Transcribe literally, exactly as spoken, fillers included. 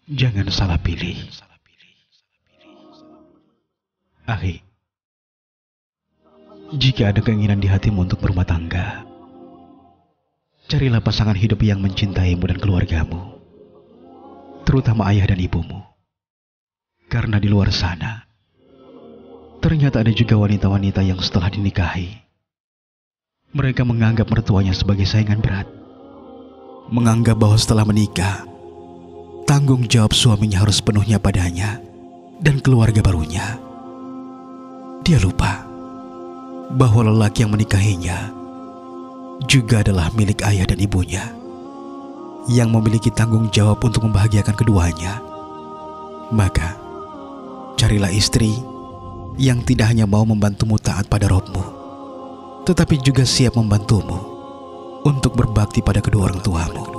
Jangan salah pilih. Akhi, jika ada keinginan di hatimu untuk berumah tangga, carilah pasangan hidup yang mencintaimu dan keluargamu, terutama ayah dan ibumu. Karena di luar sana, ternyata ada juga wanita-wanita yang setelah dinikahi, mereka menganggap mertuanya sebagai saingan berat. Menganggap bahwa setelah menikah, tanggung jawab suaminya harus sepenuhnya padanya dan keluarga barunya. Dia lupa bahwa lelaki yang menikahinya juga adalah milik ayah dan ibunya, yang memiliki tanggung jawab untuk membahagiakan keduanya. Maka, carilah istri yang tidak hanya mau membantumu taat pada Rabb-Mu, tetapi juga siap membantumu untuk berbakti pada kedua orang tuamu.